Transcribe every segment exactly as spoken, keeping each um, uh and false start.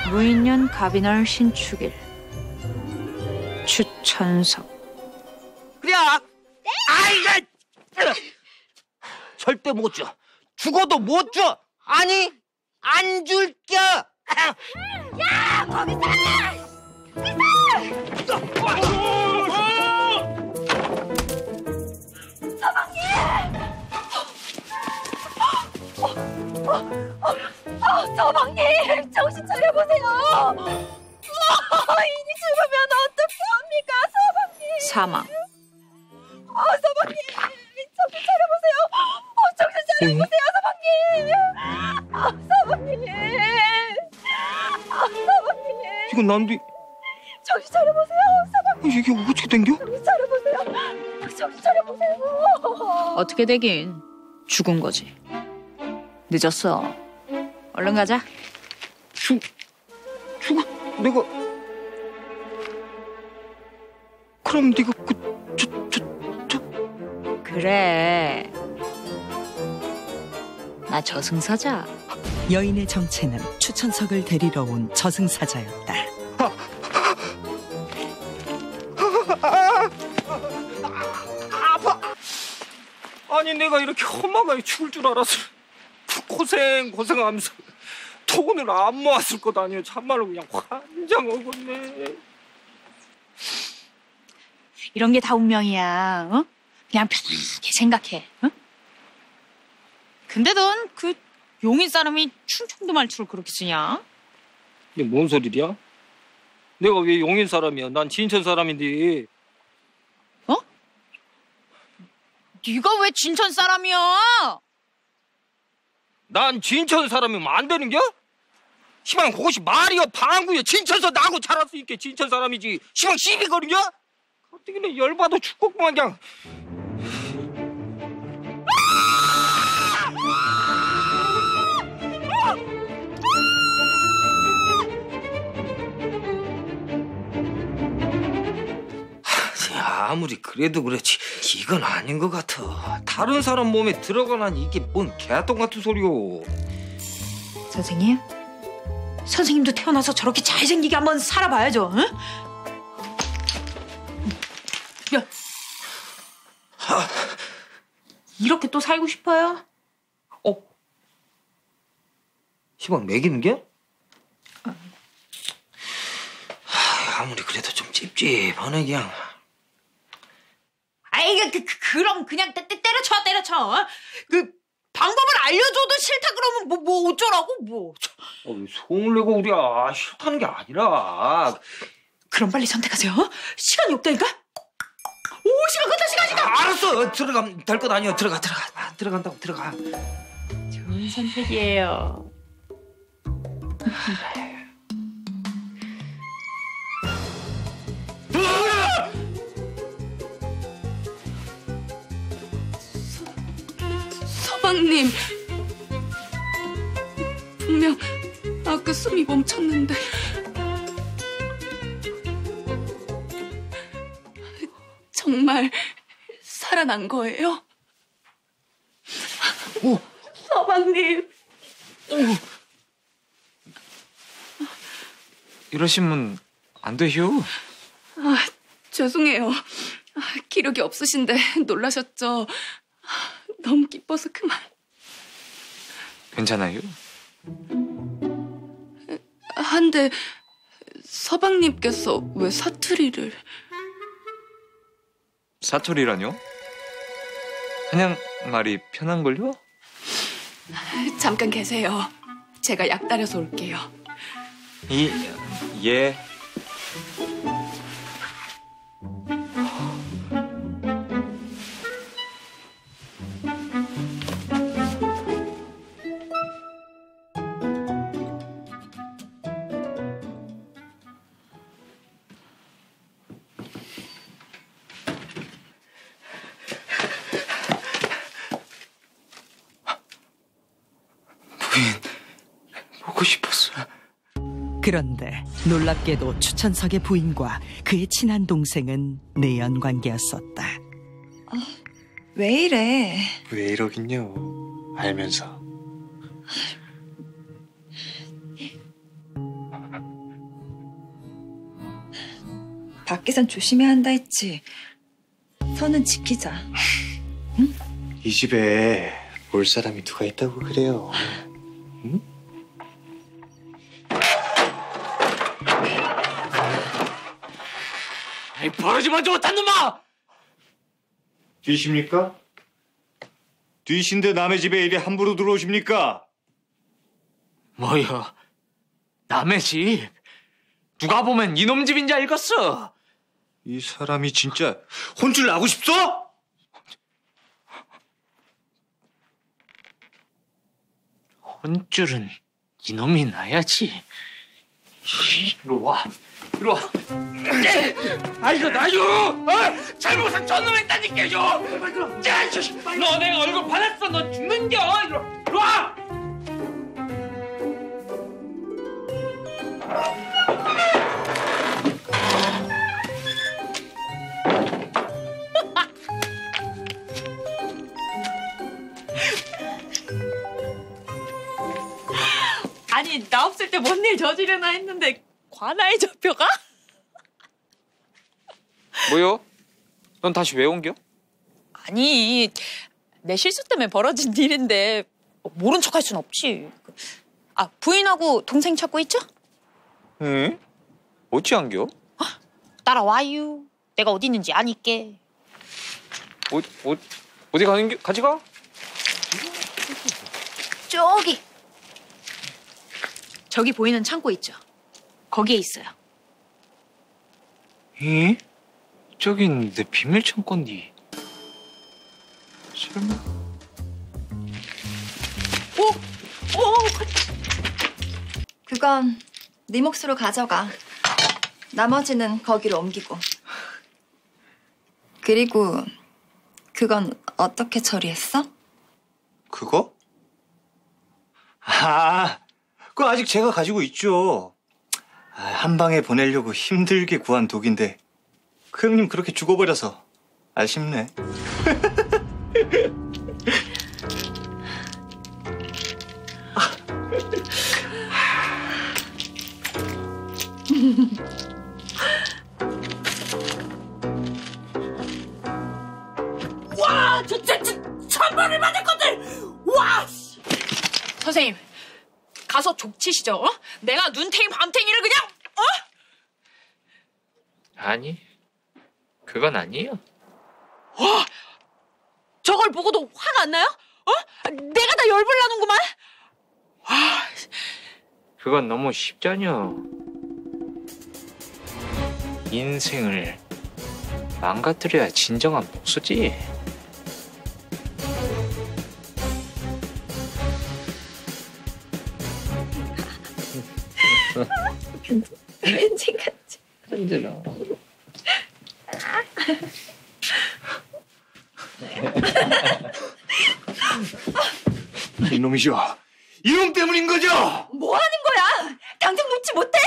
무인년 갑이날 신축일 추천석. 그래. 네? 아이가 절대 못 줘. 죽어도 못 줘. 아니 안 줄게. 야 거기서! 서방님! 어, 어, 어, 어, 서방님 정신 차려보세요. 어, 이니 죽으면 어떻게 합니까 서방님? 사망. 어, 서방님 정신 차려보세요. 어, 정신 차려보세요 서방님. 어, 서방님. 어, 서방님. 이건 난데 정신 차려보세요 서방님. 이게 어떻게 된겨? 정신 차려보세요. 정신 차려보세요. 어떻게 되긴 죽은 거지. 늦었어. 얼른 가자. 죽 죽어 내가 그럼 네가 그저저저 그래. 나 저승사자. 여인의 정체는 추천석을 데리러 온 저승사자였다. 아파. 아니 내가 이렇게 험하게 죽을 줄 알았어. 고생 고생하면서 돈을 안 모았을 것 아니에요. 참말로 그냥 환장 먹었네. 이런 게 다 운명이야. 어? 그냥 편하게 생각해. 어? 근데 넌 그 용인 사람이 충청도 말투를 그렇게 쓰냐? 이게 뭔 소리야? 내가 왜 용인 사람이야? 난 진천 사람인데. 어? 네가 왜 진천 사람이야? 난 진천 사람이면 안 되는겨? 시방 그것이 말이여 방구여. 진천서 나고 자랐으니까 진천 사람이지. 시방 시비 거리냐? 어떻게 내 열받아 죽겠구만 그냥. 아무리 그래도 그렇지 이건 아닌 것 같아. 다른 사람 몸에 들어가라니 이게 뭔 개똥 같은 소리요. 선생님? 선생님도 태어나서 저렇게 잘생기게 한번 살아봐야죠. 응? 야, 하. 이렇게 또 살고 싶어요? 어? 시방 먹이는 게? 하, 아무리 그래도 좀 찝찝하네 그냥. 아이, 그, 그, 그럼 그냥 때, 때, 때려쳐, 때려쳐. 어? 그 방법을 알려줘도 싫다 그러면 뭐, 뭐 어쩌라고, 뭐. 어, 왜 속을 내고 우리 아 싫다는 게 아니라. 그럼 빨리 선택하세요. 어? 시간이 없다니까? 오, 시간 갔다, 시간, 시간! 아, 알았어. 들어가면 될 것 아니야. 들어가, 들어가. 아, 들어간다고, 들어가. 좋은 선택이에요. 서방님, 분명 아까 숨이 멈췄는데 정말 살아난 거예요? 오. 서방님. 오. 이러시면 안 되죠. 아, 죄송해요. 아, 기력이 없으신데 놀라셨죠? 너무 기뻐서 그만. 괜찮아요? 한데 서방님께서 왜 사투리를... 사투리라뇨? 그냥 말이 편한걸요? 잠깐 계세요. 제가 약 따려서 올게요. 이... 예... 보고 싶었어. 그런데 놀랍게도 추천석의 부인과 그의 친한 동생은 내연 관계였었다. 왜 이래? 왜 이러긴요. 알면서. 밖에선 조심해야 한다 했지. 선은 지키자. 이 집에 볼 사람이 누가 있다고 그래요? 응? 아이, 버러지만 못한 놈아! 뒤십니까? 뒤신데 남의 집에 이리 함부로 들어오십니까? 뭐야, 남의 집? 누가 보면 이놈 집인 줄 알겠어. 이 사람이 진짜 혼쭐 나고 싶소? 혼줄은 이놈이 나야지. 이리 와, 이리 와. 아, 이거 나요! 어? 잘못한 저놈 했다니까, 이거! 야, 너 내 얼굴 받았어, 너 죽는겨! 이리 와! 이리 와! 아니 나 없을 때 뭔 일 저지르나 했는데 관아에 접혀가? 뭐요? 넌 다시 왜 옮겨? 아니 내 실수 때문에 벌어진 일인데 모른 척할 순 없지. 아 부인하고 동생 찾고 있죠? 응? 어찌 안겨? 따라와요. 내가 어디 있는지 아니께. 어, 어, 어디 가는 게 같이 가? 저기 저기 보이는 창고 있죠? 거기에 있어요. 이? 저긴 내 비밀 창고인데. 설마? 오! 오! 그건 네 몫으로 가져가. 나머지는 거기로 옮기고. 그리고 그건 어떻게 처리했어? 그거? 아, 그거 아직 제가 가지고 있죠. 아, 한 방에 보내려고 힘들게 구한 독인데 그 형님 그렇게 죽어버려서 아쉽네. 와! 저, 저, 저, 천벌을 받을 것들! 와! 선생님, 가서 족치시죠, 어? 내가 눈탱이 밤탱이를 그냥, 어? 아니, 그건 아니에요. 와! 저걸 보고도 화가 안 나요? 어? 내가 다 열불 나는구만? 와! 그건 너무 쉽잖여. 인생을 망가뜨려야 진정한 복수지. 왠지 같지. 흔들어. 이놈이죠. 이놈 때문인 거죠? 뭐 하는 거야? 당장 놓지 못해?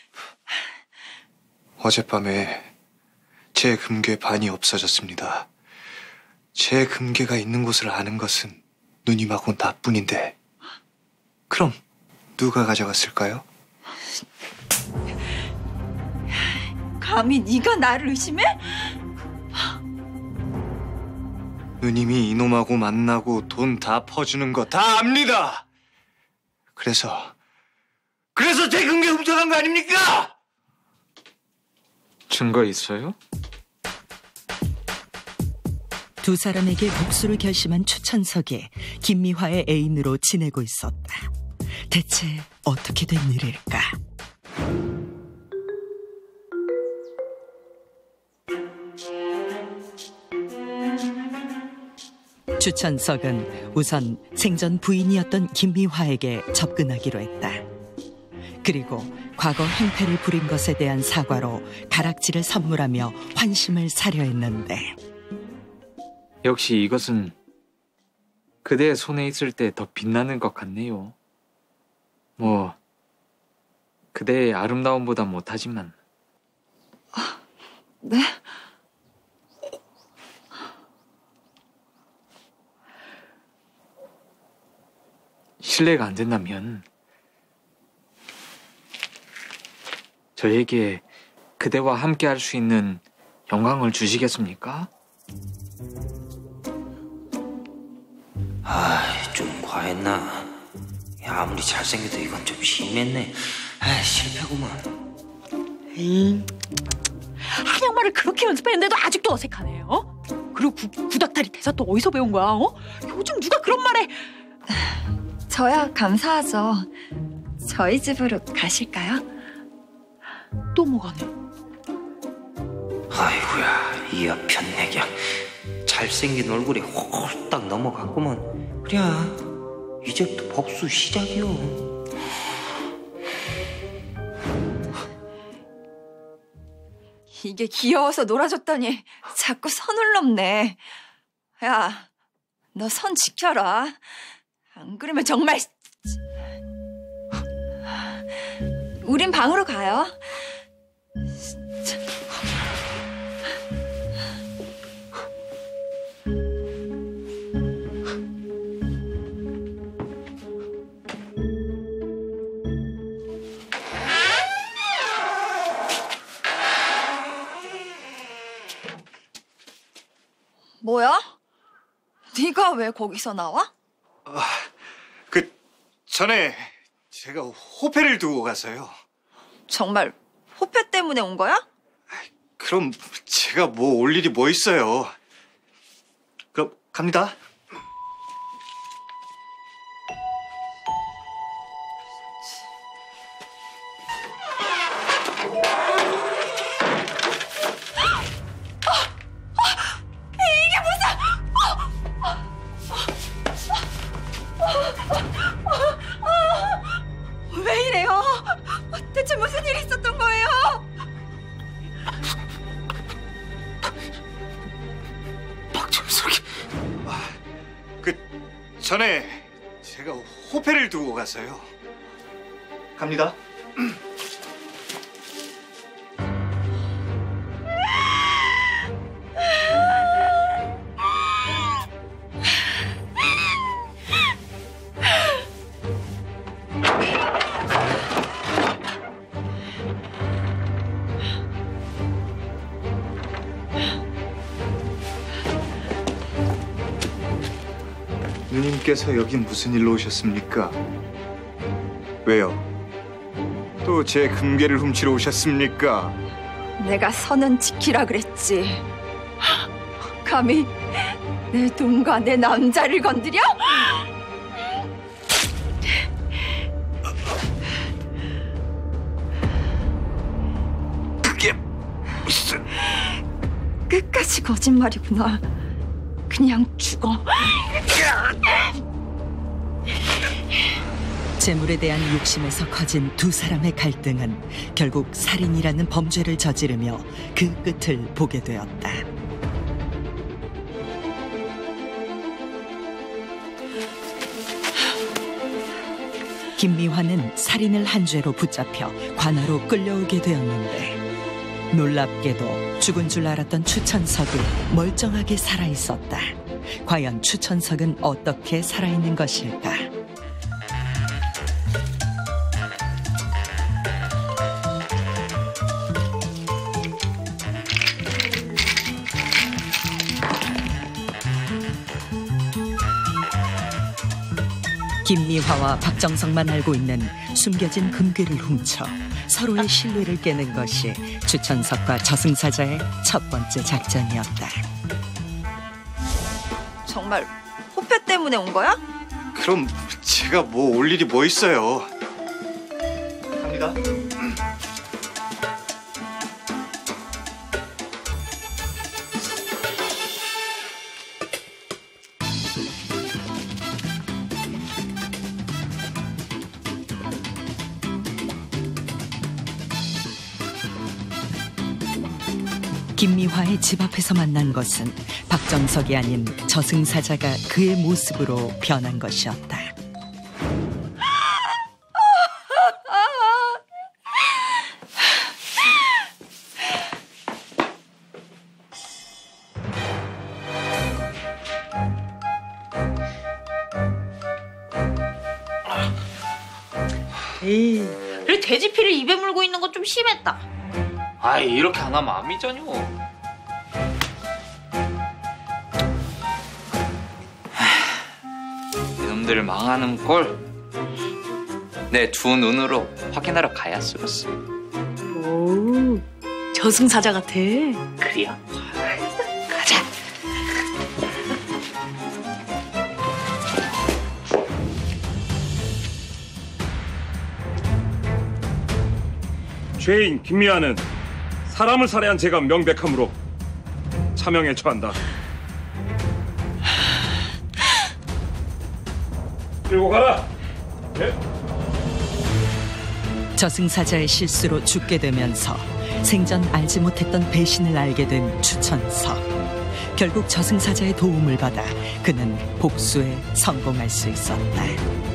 어젯밤에 제 금괴 반이 없어졌습니다. 제 금괴가 있는 곳을 아는 것은 누님하고 나뿐인데 그럼 누가 가져갔을까요? 감히 네가 나를 의심해? 누님이 이놈하고 만나고 돈 다 퍼주는 거 다 압니다. 그래서 그래서 제 금괴 훔쳐간 거 아닙니까? 증거 있어요? 두 사람에게 복수를 결심한 추천석이 김미화의 애인으로 지내고 있었다. 대체 어떻게 된 일일까? 추천석은 우선 생전 부인이었던 김미화에게 접근하기로 했다. 그리고 과거 행패를 부린 것에 대한 사과로 가락지를 선물하며 환심을 사려 했는데 역시 이것은 그대의 손에 있을 때 더 빛나는 것 같네요. 뭐 그대의 아름다움보다 못하지만. 네? 실례가 안 된다면 저에게 그대와 함께 할 수 있는 영광을 주시겠습니까? 아, 좀 과했나? 야, 아무리 잘생겨도 이건 좀 심했네. 아, 실패구만. 에이, 한양말을 그렇게 연습했는데도 아직도 어색하네. 어? 그리고 구, 구닥다리 대사 또 어디서 배운 거야? 어? 요즘 누가 그런 말해? 저야 감사하죠. 저희 집으로 가실까요? 또 뭐가네? 아이고야, 이 여편 내경 잘생긴 얼굴에 홀딱 넘어갔구먼. 그래, 이제부터 복수 시작이요. 이게 귀여워서 놀아줬더니 자꾸 선을 넘네. 야, 너 선 지켜라. 안 그러면 정말... 우린 방으로 가요. 뭐야? 네가 왜 거기서 나와? 아, 그 전에 제가 호패를 두고 가서요. 정말 호패 때문에 온 거야? 그럼 제가 뭐 올 일이 뭐 있어요. 그럼 갑니다. 왜 이래요? 대체 무슨 일이 있었던 거예요? 박정석이. 아, 그 전에 제가 호패를 두고 가서요. 갑니다. 누님께서 여기 무슨 일로 오셨습니까? 왜요? 또 제 금괴를 훔치러 오셨습니까? 내가 선은 지키라 그랬지. 감히 내 돈과 내 남자를 건드려? 그게 무슨... 끝까지 거짓말이구나. 그냥 죽어. 재물에 대한 욕심에서 커진 두 사람의 갈등은 결국 살인이라는 범죄를 저지르며 그 끝을 보게 되었다. 김미화는 살인을 한 죄로 붙잡혀 관아로 끌려오게 되었는데 놀랍게도 죽은 줄 알았던 추천석이 멀쩡하게 살아있었다. 과연 추천석은 어떻게 살아있는 것일까? 김미화와 박정석만 알고 있는 숨겨진 금괴를 훔쳐 서로의 신뢰를 깨는 것이 추천석과 저승사자의 첫 번째 작전이었다. 정말 호패 때문에 온 거야? 그럼 제가 뭐 올 일이 뭐 있어요. 갑니다. 김미화의 집 앞에서 만난 것은 박정석이 아닌 저승사자가 그의 모습으로 변한 것이었다. 에이, 그래 돼지피를 입에 물고 있는 건 좀 심했다. 아이 이렇게 안 하면 안 믿잖요. 이놈들 망하는 꼴 내 두 눈으로 확인하러 가야 쓰겠어. 오, 저승사자 같아. 그래요? 가자. 죄인 김미아는 사람을 살해한 죄가 명백하므로 차명에 처한다. 들고 가라. 네? 저승사자의 실수로 죽게 되면서 생전 알지 못했던 배신을 알게 된 추천석. 결국 저승사자의 도움을 받아 그는 복수에 성공할 수 있었다.